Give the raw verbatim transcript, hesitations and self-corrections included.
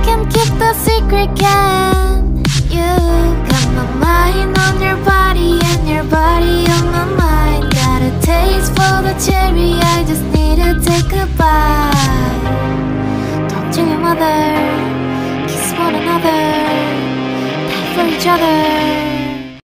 can keep the secret, can you? Got my mind on your body and your body on my mind. Got a taste for the cherry, I just need to take a bite. Don't tell your mother, kiss one another, die for each other.